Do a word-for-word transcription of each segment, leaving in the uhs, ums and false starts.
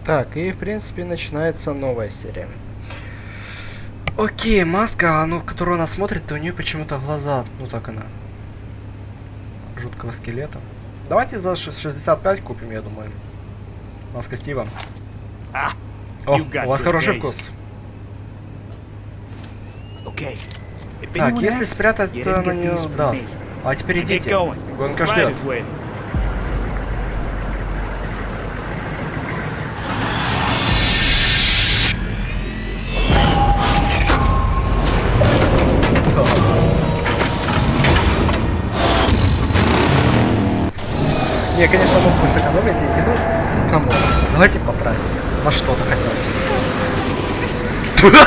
Так, и в принципе начинается новая серия. Окей, маска, ну, которую она смотрит, то у нее почему-то глаза, ну так она, жуткого скелета. Давайте за шестьдесят пять купим, я думаю. Маска Стива. Ah, О, у вас хороший вкус. Okay. Так, если спрятать, то она не даст. А теперь идите. Гонка ждет. Я, конечно, мог бы сэкономить деньги, но кому? Давайте потратим. На что-то хотя бы.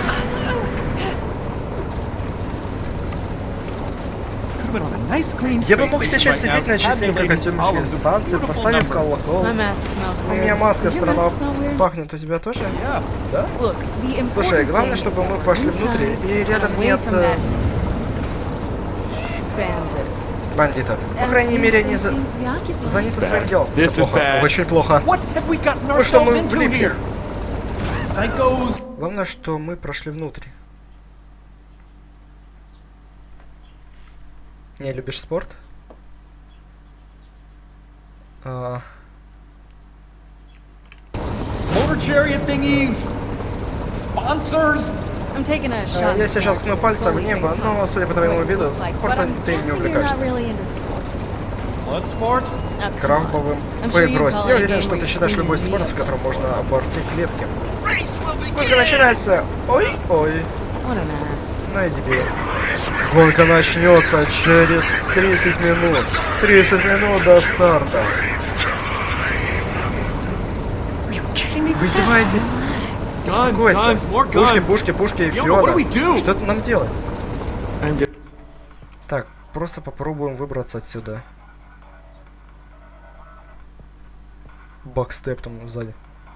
Я бы мог сейчас сидеть на чистенькой костюмчике станции, поставив колокол. У меня маска странно пахнет, у тебя тоже? Да? Слушай, главное, чтобы мы пошли внутрь, и рядом нет э, бандитов. По крайней мере, они за... заняты своим делом. Плохо. Очень плохо. Ну что мы влипли? Главное, что мы прошли внутрь. Не любишь спорт? А... Я сейчас ткну пальцем в небо, но, судя по твоему виду, спортом ты не увлекаешься. Крафтовым. Ой, брось. Я уверен, что ты считаешь любой спорт, в котором можно оборти клетки. Гонка начинается. Ой-ой. Ну и дебил. Гонка начнется через тридцать минут. тридцать минут до старта. Вы издеваетесь? Успокойся. Пушки, пушки, пушки и Фиона. Что это нам делать? Так, просто попробуем выбраться отсюда. Бакстеп там сзади.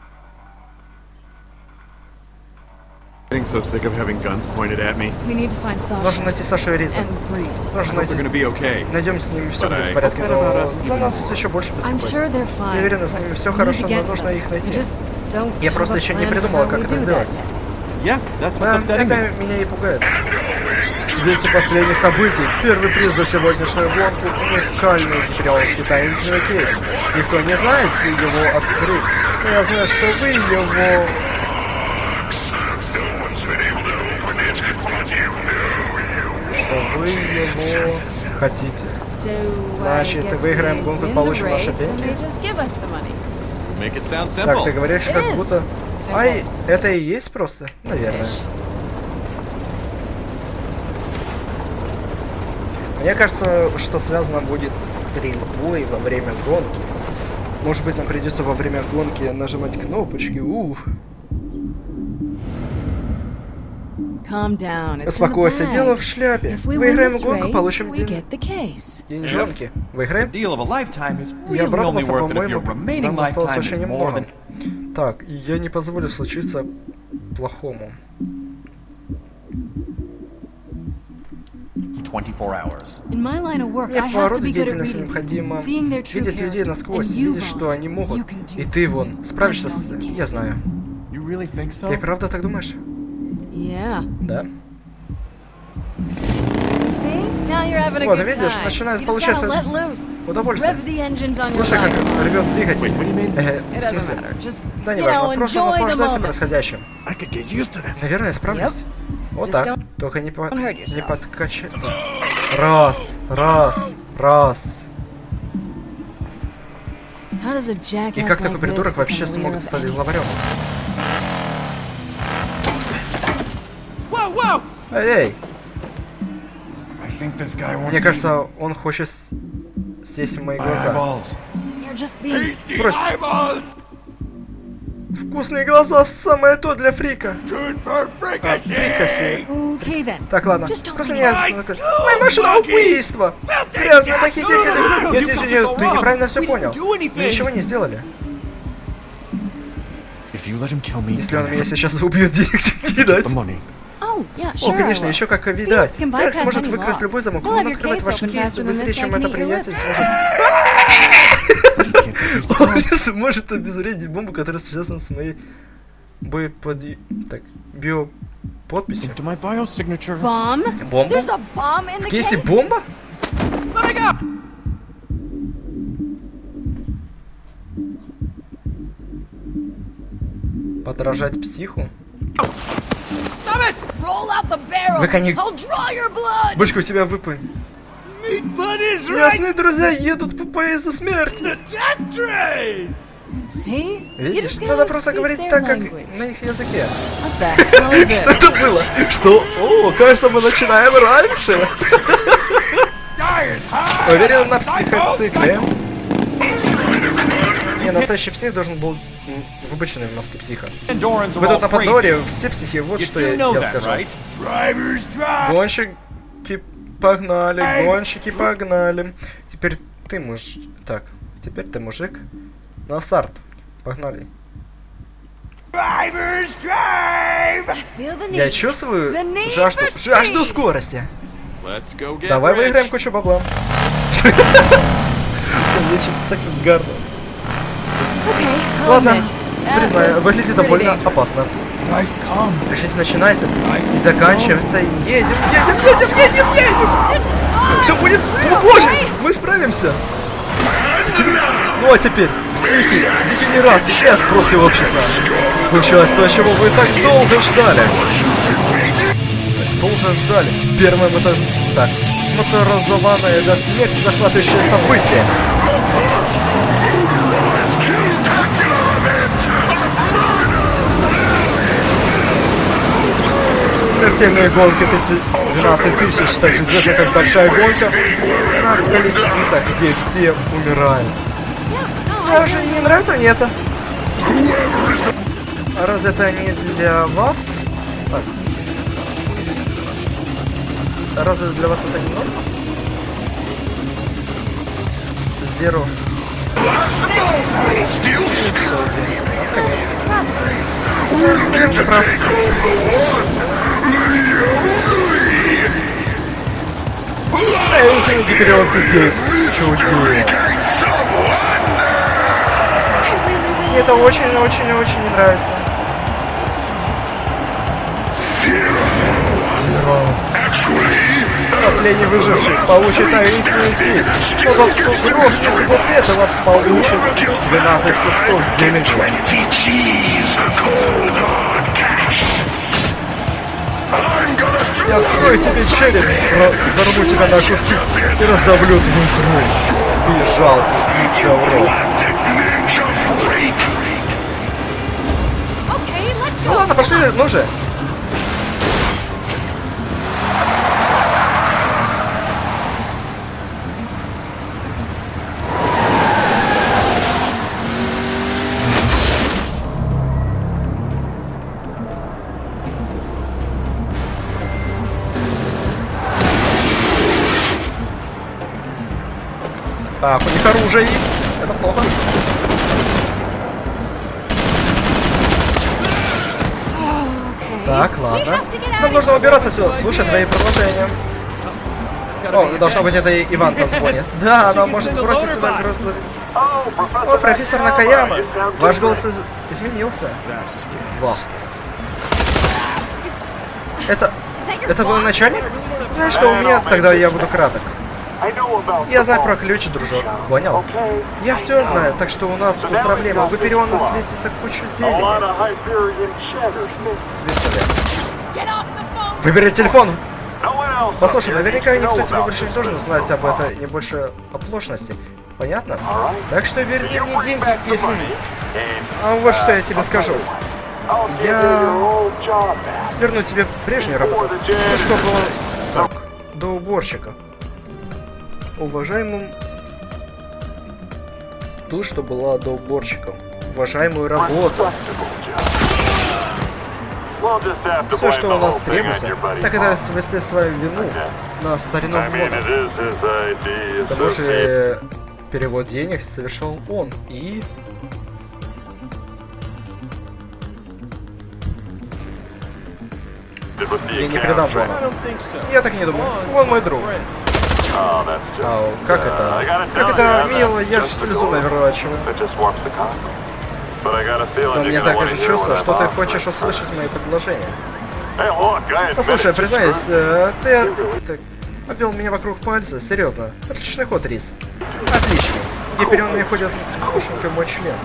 So sick of having guns pointed at me. Нужно найти Сашу и Риза. Нужно найти. Okay. Найдем с ними, все будет в порядке, но за нас еще больше беспокоит. Я уверена, с ними все хорошо, но нужно их найти. Я просто еще не придумала, как это сделать. Yeah, that's Да, это меня и пугает. В свете последних событий, первый приз за сегодняшнюю гонку — уникальный китайский таинственный кейс. Никто не знает его открыть, но я знаю, что вы его... Что вы его хотите. Значит, выиграем гонку и получим наши деньги. Так, ты говоришь, как будто... Ай, это и есть просто? Наверное. Мне кажется, что связано будет с стрельбой во время гонки. Может быть, нам придется во время гонки нажимать кнопочки. Уф. Успокойся, дело в шляпе. Выиграем гонку, получим деньжонки. Выиграем? Я обрадовался, по-моему, нам осталось очень немного. Так, я не позволю случиться плохому. Мне по роду деятельности необходимо видеть людей насквозь, видеть, что они могут. И ты, вон, справишься с... Я знаю. Ты правда так думаешь? Да. Вот, видишь, начинает получаться удовольствие. Слушай, как рвет двигатель. Э, в смысле? Да не важно, просто наслаждайся происходящим. Наверное, я справлюсь. Вот так. Только не, по... не подкачай. Раз, раз, раз. И как такой придурок вообще смог стать главарем? Эй! Мне кажется, он хочет сесть в мои глаза. Брось. Вкусные глаза, самое то для фрика. А, фрикаси. Так, ладно. Просто не... Моя машина убийство! Грязные похитители! Нет, нет, нет, ты неправильно все понял. Мы ничего не сделали. Если он меня сейчас убьет, денег не дать. О, конечно, еще как видать. Фрик сможет выкрасть любой замок. Он открывает ваши кейсы быстрее, чем это приятель сможет. Он не сможет обезвредить бомбу, которая связана с моей боепод... Так, биоподписью. Бомба? В кейсе бомба? Подражать психу? Выкони... Бычка, у тебя выпы. Ясные друзья едут по поезду смерти. Видишь, надо просто говорить так, как на их языке. Что это было? Что? О, кажется, мы начинаем раньше. Уверен, на психоцикле. Не, настоящий псих должен был выпущенный в мозге психа. Вы тут на Пандоре, все психи, вот что я, я скажу. Гонщики погнали, гонщики погнали. Теперь ты муж... Так, теперь ты мужик. На старт. Погнали. Я чувствую жажду, жажду скорости. Давай выиграем кучу бабла. Так гарно. Ладно, признаю, выглядит довольно опасно. Жизнь начинается и заканчивается. Едем, едем, едем, едем, едем! Все будет... О, боже! Мы справимся! Ну а теперь, психи, дегенераты и отбросы общества. Случилось то, чего вы так долго ждали. Так долго ждали. Первое мотор... Так, моторизованное до смерти захватывающее событие. Смертельные гонки двенадцать тысяч, также известно как большая гонка на колесницах, где все умирают. Даже не нравится мне это. А раз это не для вас? Так. А разве для вас это не норма? Zero. Блин, же прав. Эй, если гиперионский кейс. Чудес. Мне это очень-очень-очень не нравится. Zero. Последний выживший получит таинственный кейс. Но тот, кто грошит вот этого, получит двенадцать кусков земли. Я вскрою тебе череп, взорву тебя на куски и раздавлю твою кровь. Ты жалкий птицеврод. Ну ладно, пошли, ну же. Так, у них оружие есть. Это плохо. Так, ладно. Нам нужно убираться отсюда. Слушай твои предложения. О, должно быть, это Иван там звонит. Да, она может бросить сюда грузовик. О, профессор Накаяма. Ваш голос из... изменился. Васкес. Это... Это вы начальник? Знаешь что, у меня... Тогда я буду краток. Я знаю про ключ, дружок. Понял? Я все знаю, так что у нас тут проблема. В Гиперионе светится кучу зелени. Светили. Выбери телефон! Послушай, наверняка никто тебе больше не должен знать об этой не больше оплошности. Понятно? Так что верни мне деньги и... А вот что я тебе скажу. Я... верну тебе прежнюю работу. Ну что было... Так, до уборщика. Уважаемым... Ту, что была до уборщика. Уважаемую работу. Все, что у нас требуется, так это свести свою вину на старину ввода. К тому же перевод денег совершил он. И... Я не предам Джона. Я так не думаю. Он мой друг. Ау, как это? Как это мило, я же слезу наворачиваю. Но мне такое же чувство, что ты хочешь услышать мои предложения. Послушай, признаюсь, ты, ты обвел меня вокруг пальца, серьезно. Отличный ход, Рис. Отличный. Гиперион мне ходит ушенька мой член.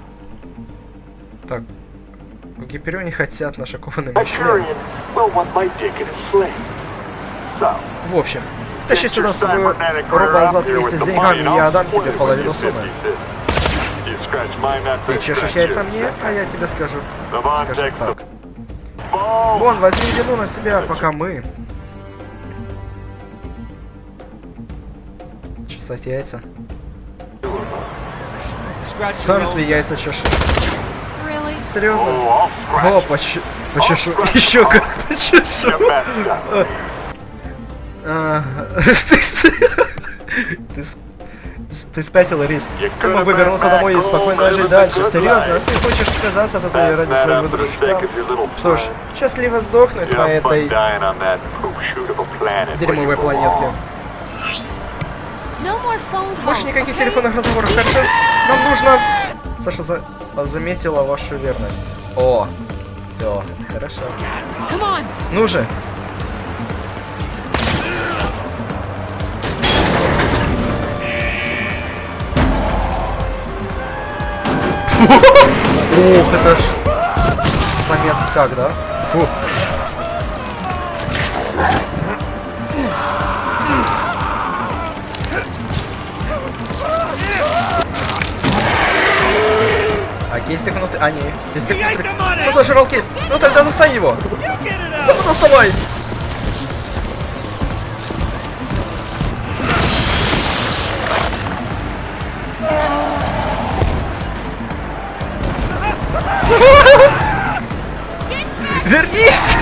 Так. В Гиперионе хотят наш окованный мой член. В общем, тащи сюда свой робозад вместе с деньгами, и я отдам тебе половину суммы. Ты чешешь яйца мне, а я тебе скажу. Скажем так. Вон, возьми вину на себя, пока мы... Чесать яйца. Сам свои яйца чешешь. Серьезно? О, поч... почешу. Еще как почешу. Ты... Ты спятила, Рис. Ты мог бы вернуться домой и спокойно жить дальше. Серьезно? Ты хочешь отказаться от этой ради своего дружка? Что ж, счастливо сдохнуть на этой дерьмовой планетке. Больше никаких телефонных разговоров, хорошо? Нам нужно... Саша за... заметила вашу верность. О, все, хорошо. Ну же. Ух, это ж самец как, да? Фу. А кейс секунды... А, не. Кейс секунды... Ну, зажирал кейс. Ну, тогда достань его. Сам доставай. Вернись!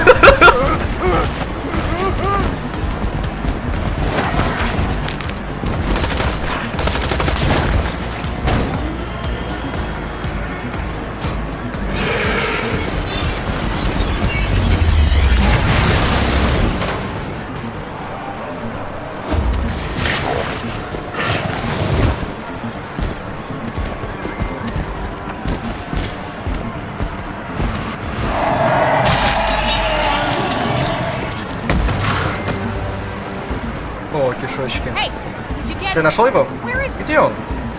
О, кишочки. Ты нашел его? Где он?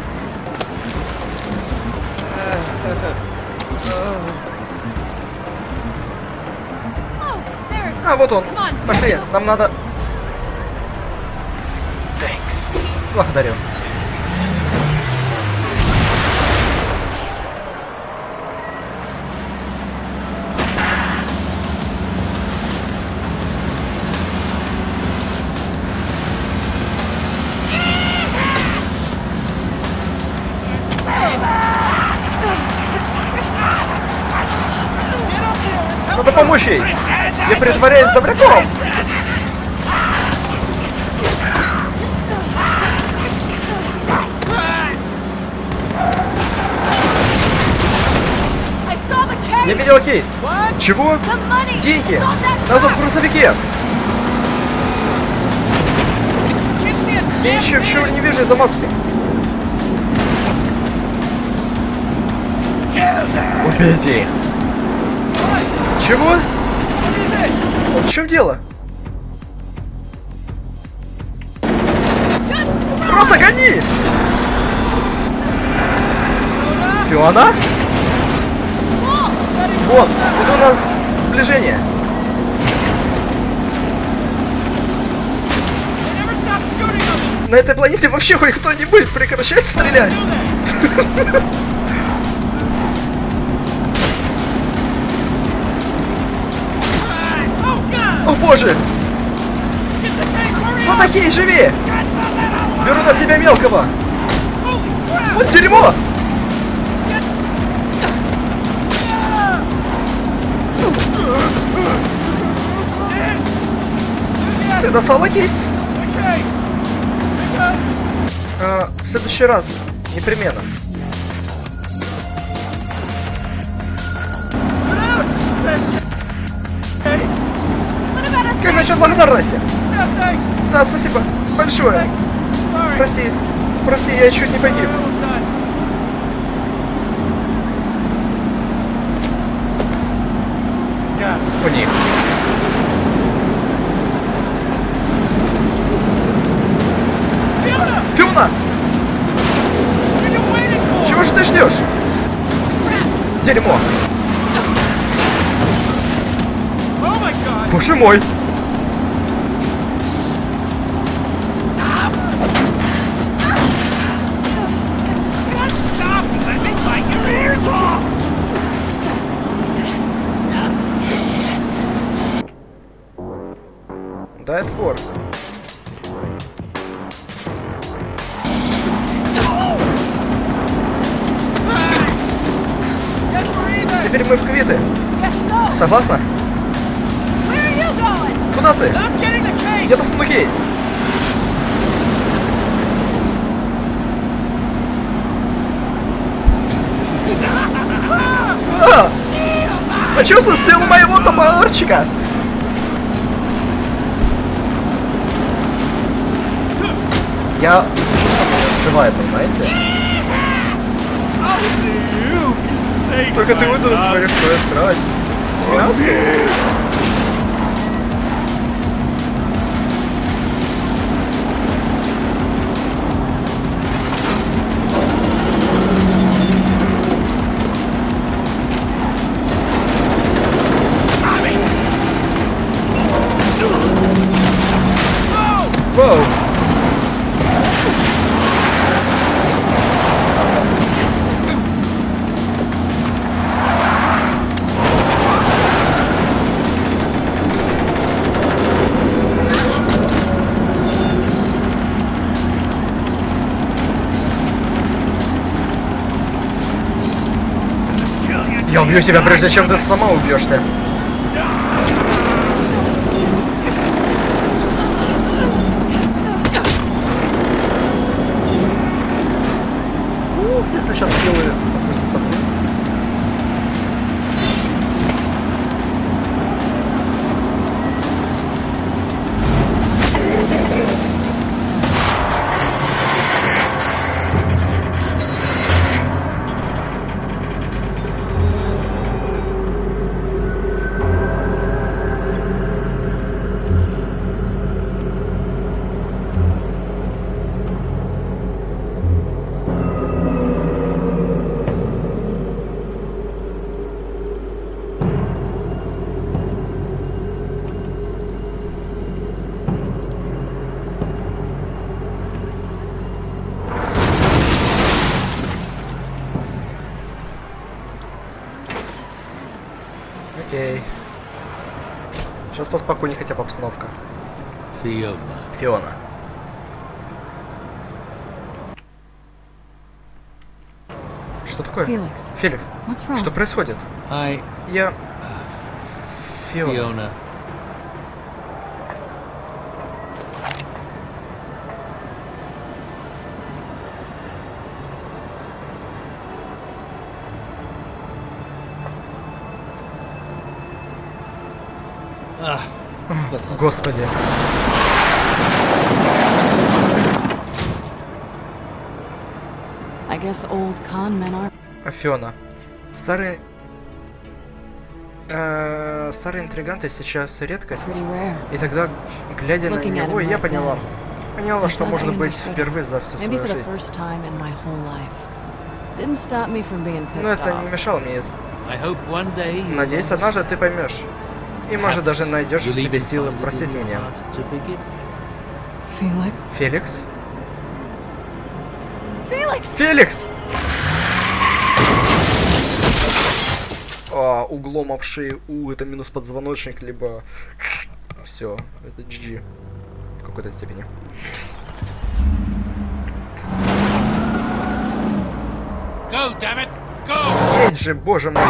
А, вот он. Пошли, нам надо... Благодарю. Надо помочь ей! Я притворяюсь добряком! Я видел кейс! Чего? Деньги! Надо в грузовике! Я еще чего не вижу из-за маски! Убейте их! Чего? В чем дело? Просто гони! Фиона? Вот, это у нас сближение. На этой планете вообще хоть кто-нибудь прекращает стрелять? О боже! Вот такие, живи! Беру на себя мелкого! Вот дерьмо! Ты достала кейс? А, в следующий раз. Непременно. Как насчет благодарности? Да, спасибо. большое. Прости, прости, я чуть не погиб. У них. Фиона! Чего же ты ждешь? Дерьмо! Боже мой! Да, это форк. Теперь мы в квиты. Согласна? Куда ты? Я достану кейс. А! Почувствуй силу моего топорчика. Я скрываю это, знаете? Только ты выйдешь, говоришь, что я скрывать. Мясо. Воу. Я убью тебя, прежде чем ты сама убьешься. Ух, если сейчас силы опустятся вниз. Окей. Сейчас поспокойнее хотя бы обстановка. Фиона. Фиона. Что такое? Феликс. Феликс. Что происходит? I... Я... Фиона. Фиона. Ah, Господи. I guess old con men are... Фиона. Старые... Э, старые интриганты сейчас редкость. И тогда, глядя на него, я поняла. Поняла, что может быть впервые за всю свою жизнь. Но это не мешало мне. Надеюсь, однажды ты поймешь. И, может, даже найдешь в себе силы простить меня. Феликс? Феликс? Феликс! Феликс! А, углом об шею. У, это минус подзвоночник, либо... Все, это джи джи. В какой-то степени. Go, damn it! Go! Едь же, боже мой!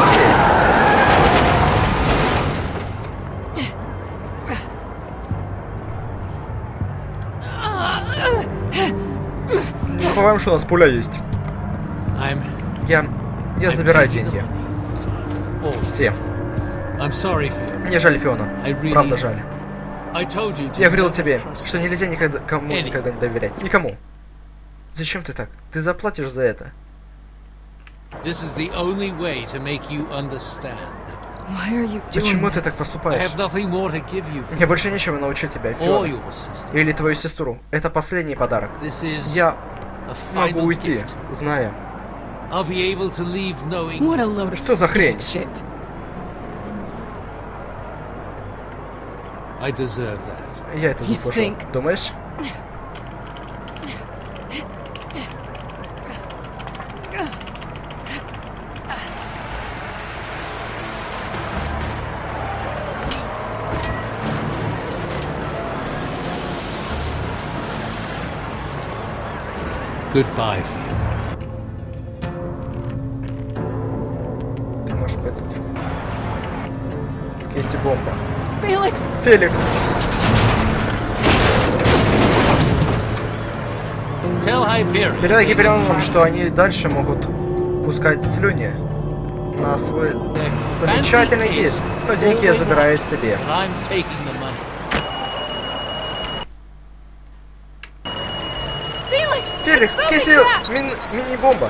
Не забываем, что у нас пуля есть. Я... Я забираю деньги. Все. Мне жаль Фиона. Правда жаль. Я говорил тебе, что нельзя никогда кому никогда не доверять. Никому. Зачем ты так? Ты заплатишь за это. Почему ты так поступаешь? Мне больше нечего научить тебя, Фиона. Или твою сестру. Это последний подарок. Я могу уйти, зная. Что за хрень? Я это заслужил. Думаешь? Goodbye, Fiona. Ты можешь быть в кейсе бомба. Феликс! Феликс! Передай Гиперионам, что они дальше могут пускать слюни на свой замечательный кейс. Но деньги я забираю себе. Феликс, в кейсе мин мини-бомба.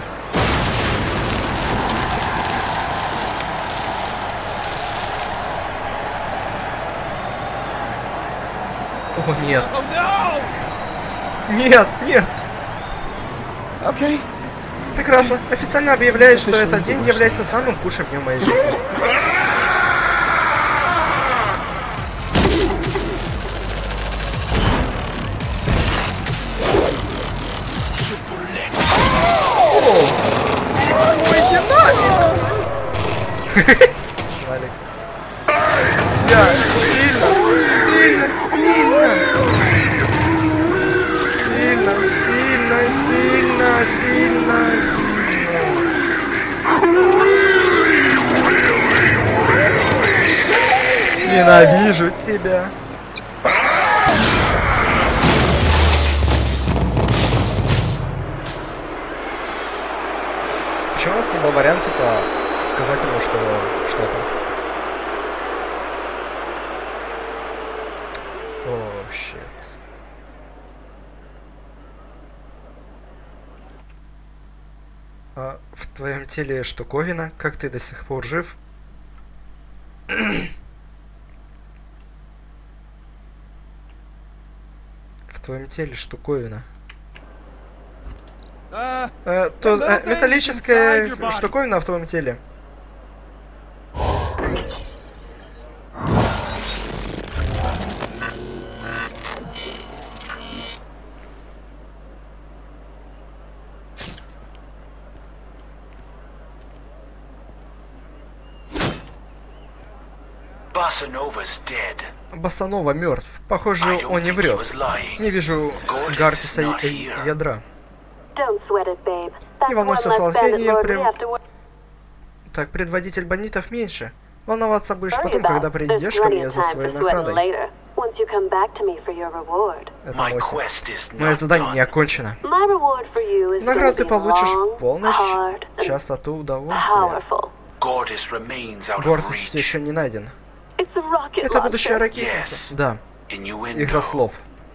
О, нет. Нет, нет. Окей. Прекрасно. Официально объявляет, что этот день является самым худшим днем моей жизни. Мой динамик! Валик. Я сильно, сильно, сильно. Сильно, сильно, сильно, сильно, сильно. Ненавижу тебя. Почему у нас не был вариант, типа, сказать ему, что что-то? О, щит. А в твоем теле штуковина? Как ты до сих пор жив? В твоем теле штуковина. Uh, э, то, э, металлическая штуковина в твоем теле. Басанова мертв. Похоже, он не врет. Не вижу Гартиса и ядра. Не волнуйся, Салфени. При... Так, предводитель бандитов меньше. Волноваться будешь потом, когда придешь ко мне за своей наградой. Это мое задание не окончено. Награду ты получишь полночь, частоту удовольствия. Гортис все еще не найден. Это будущая ракетница. Да. Игра слов.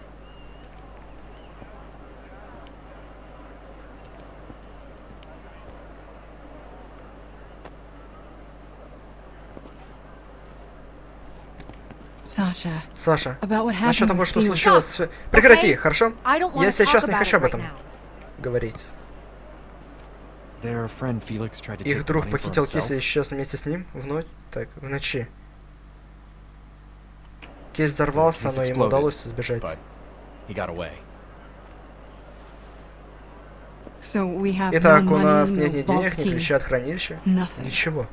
Саша, Саша, насчет того, что случилось с... Прекрати, хорошо? Я сейчас не хочу об этом говорить. Их друг похитил Кейса и исчез вместе с ним в ночь. Так, в ночи. Кейс взорвался, но ему удалось сбежать. Итак, у нас нет ни денег, ни ключей от хранилища. Ничего.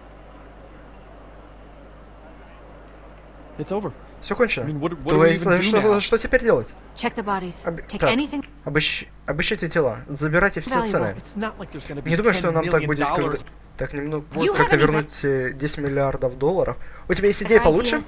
Все кончено. То есть, что, что теперь делать? Об... Обыщ... Обыщите тела, забирайте все цены. Не думаю, что нам так будет как... так немного как-то вернуть десять миллиардов долларов. У тебя есть идея получше?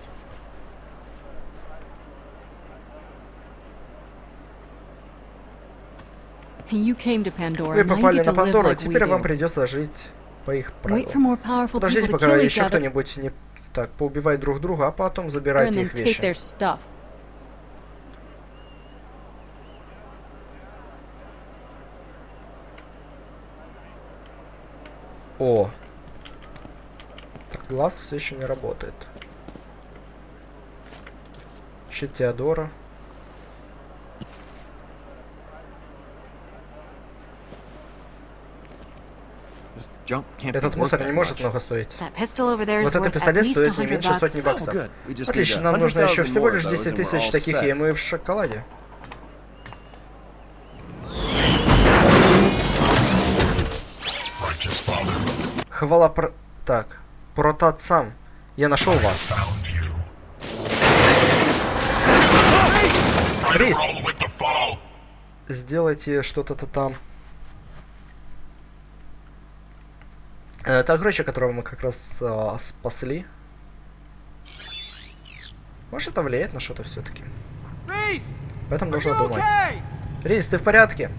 Вы попали на Пандору, теперь вам придется жить по их правилам. Подождите, пока еще кто-нибудь не так поубивает друг друга, а потом забирайте их вещи. О. Так, глаз все еще не работает. Щит Теодора. Этот мусор не может много стоить. Вот этот пистолет стоит не меньше сотни баксов. Отлично, нам нужно еще всего лишь десять тысяч таких, и мы в шоколаде. Хвала про... Так. Протатсам. Я нашел вас. Рис! Сделайте что-то-то там. Это огурчик, которого мы как раз а, спасли. Может, это влияет на что-то все-таки. Об этом нужно думать. Рис, ты в порядке?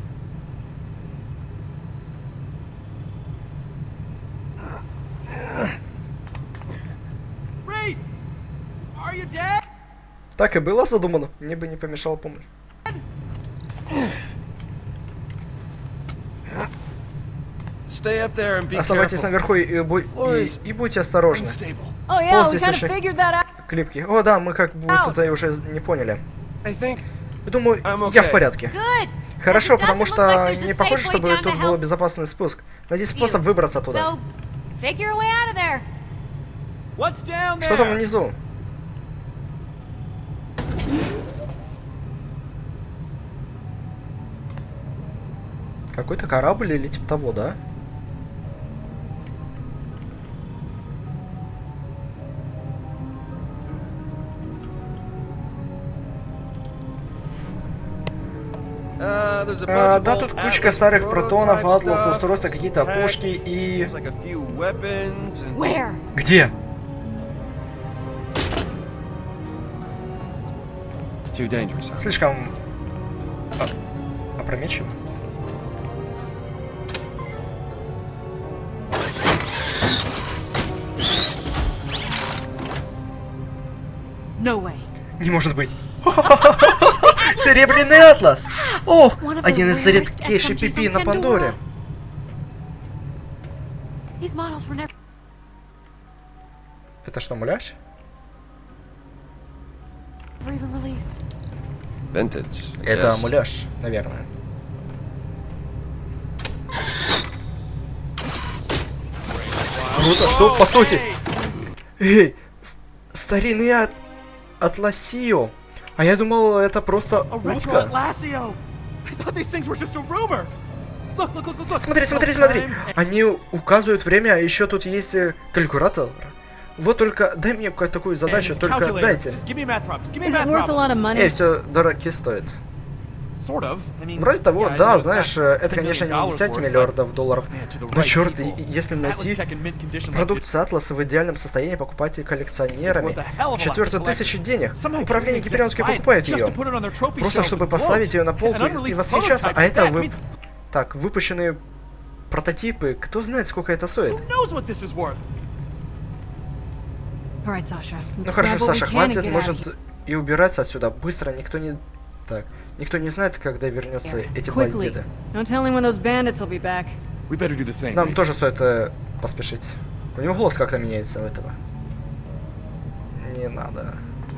Так и было задумано. Мне бы не помешала помощь. Оставайтесь наверху и, и, и, и будьте осторожны. Пол здесь очень клипкий. О, да, мы как будто это уже не поняли. Я думаю, я в порядке. Хорошо, потому что не похоже, чтобы тут был безопасный спуск. Найди способ выбраться оттуда. Что там внизу? Какой-то корабль или типа того, да? А, да, тут кучка старых протонов, атласа, устройства, какие-то пушки и... Где? Слишком... А... опрометчиво. Не может быть. Серебряный атлас! О, один из редчайших пипи на Пандоре. Это что, муляж? Это муляж, наверное. Круто, что? Постойте! Эй, старинный ат... Атласио. А я думал, это просто утка. Смотри, смотри, смотри. Они указывают время, а еще тут есть калькулятор. Вот только дай мне такую задачу, только дайте. Эй, все дороги стоит. Вроде того, да, знаешь, это, конечно, не десять миллиардов долларов. Но черт, если найти продукцию Атласа в идеальном состоянии, покупать ее коллекционерами, четвертую тысячу денег, управление Гиперионской покупает ее. Просто чтобы поставить ее на полку и восхищаться, а это вы... Так, выпущенные прототипы, кто знает, сколько это стоит. Ну хорошо, Саша, хватит, может и убираться отсюда. Быстро, никто не... Так, никто не знает, когда вернется эти бандиты. Нам тоже стоит э, поспешить. У него голос как-то меняется у этого. Не надо.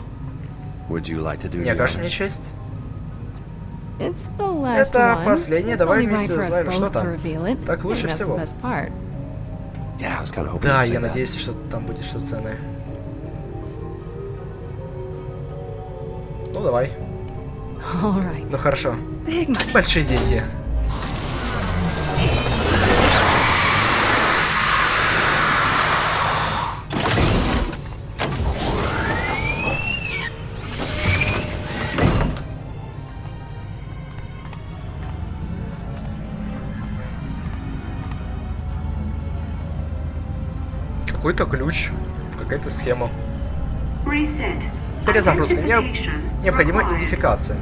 Не окажешь мне честь? Это последнее, давай вместе узнаем, что там. Так лучше всего. Да, я надеюсь, что там будет что-то ценное. Ну давай. Ну хорошо. Большие деньги. Какой-то ключ, какая-то схема. Перезагрузка. Необходима идентификация.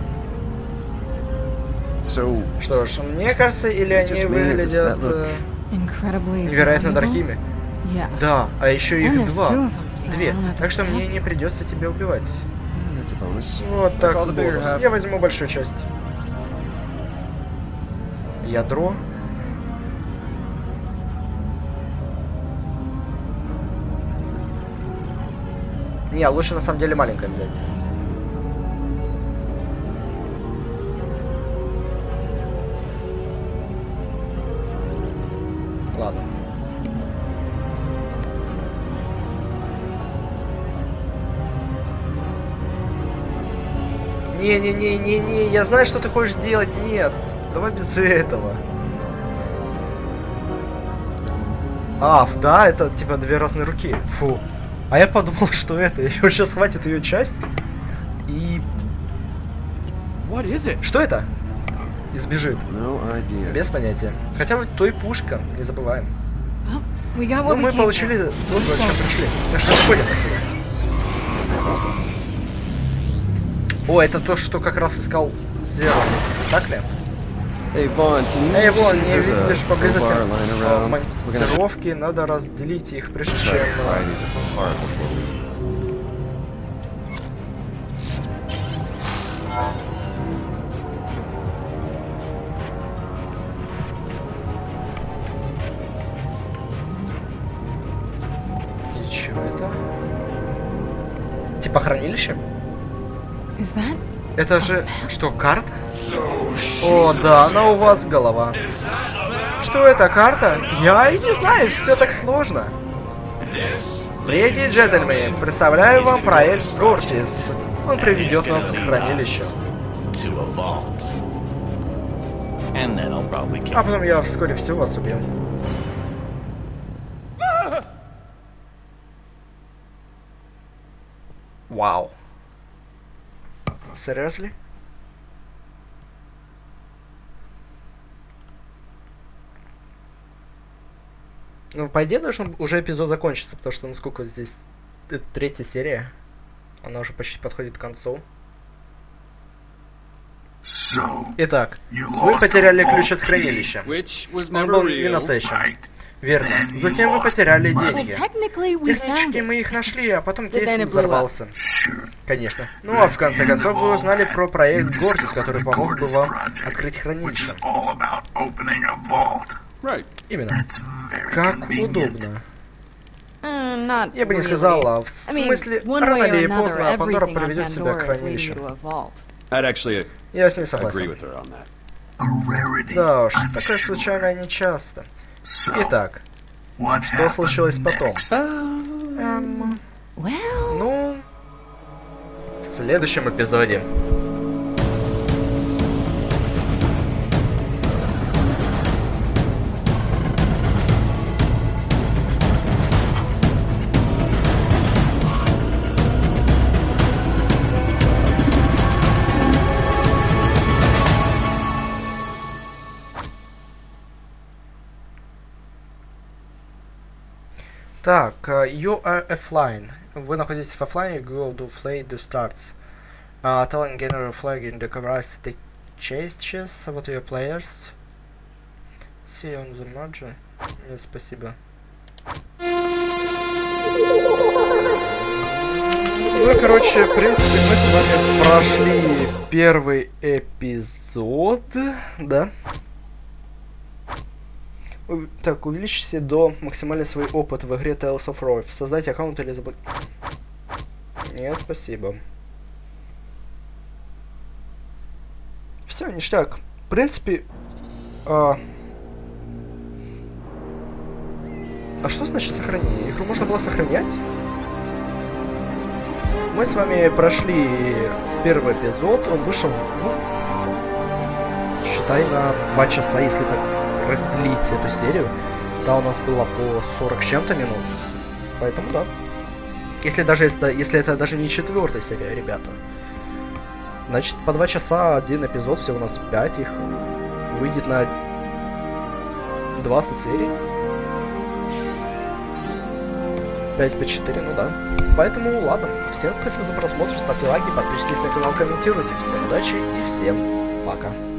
Что ж, мне кажется, или они выглядят э, невероятно дорогими. Да, а еще их два. Две. Так что мне не придется тебя убивать. Вот так бонус. Я возьму большую часть. Ядро. Не, лучше на самом деле маленькое взять. Ладно. Не-не-не-не-не, я знаю, что ты хочешь сделать. Нет, давай без этого. Аф, да, это типа две разные руки. Фу. А я подумал, что это. Ее сейчас хватит ее часть. И... Что это? И сбежит. No без понятия. Хотя вот то и пушка, не забываем. Ну, мы получили вот зачем пришли. Так что уходим отсюда. О, это то, что как раз искал Зеро. Так ли? Эй, Вон, Эй, Вон, не видишь поблизости монтировки, надо разделить их прежде чем... И чё это? Типа хранилище? Это же... Что, карта? О, да, она у вас голова. Что это, карта? Я и не знаю, все так сложно. Леди и джентльмены, представляю вам проект Гортис. Он приведет нас к хранилищу. А потом я вскоре все вас убью. Вау. Seriously? Ну, по идее, должен уже эпизод закончиться, потому что, ну, сколько здесь... Это третья серия. Она уже почти подходит к концу. Итак, вы потеряли ключ от хранилища. Он был не настоящим. Верно. Затем вы потеряли деньги. Технически мы их нашли, а потом кейс взорвался. Конечно. Ну а в конце концов вы узнали про проект Гортис, который помог бы вам открыть хранилище. Именно. Как удобно. Я бы не сказала, а в смысле, рано или поздно Пандора приведет себя к хранилищу. Я с ней согласен. Да уж, такое случайно не часто. Итак, что случилось потом? Эм, ну, в следующем эпизоде. Так, uh, you are offline. Вы находитесь в офлайне, go to play the starts. Uh, telling general flag in the coverage to take changes. What are your players? See you on the margin. Нет, спасибо. Ну, короче, в принципе, мы с вами прошли первый эпизод, да? Так, увеличьте до максимально свой опыт в игре Tales of Roy. Создайте аккаунт или забыть. Нет, спасибо. Все, ништяк. В принципе... А, а что значит сохранение? Игру можно было сохранять? Мы с вами прошли первый эпизод. Он вышел, ну, считай, на два часа, если так разделить эту серию. Да, у нас было по сорок с чем-то минут. Поэтому да. Если даже это, если это даже не четвертая серия, ребята. Значит, по два часа один эпизод, всего у нас пять их. Выйдет на двадцать серий. пять по четыре, ну да. Поэтому ладно. Всем спасибо за просмотр, ставьте лайки, подписывайтесь на канал, комментируйте. Всем удачи и всем пока.